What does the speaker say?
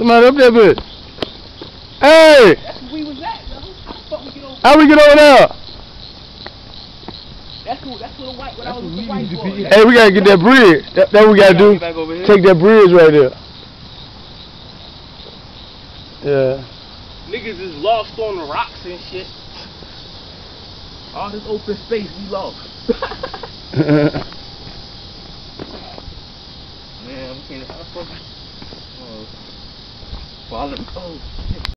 Somebody up there, bitch. Hey! That's where we was at, yo. How the fuck we get over? How we get over there? That's where the white. When I was with the white boy. Hey, we gotta get that bridge. That's what we gotta do. Take that bridge right there. Yeah. Niggas is lost on the rocks and shit. All this open space, we lost. Man, we can't. How the fuck? Oh, shit.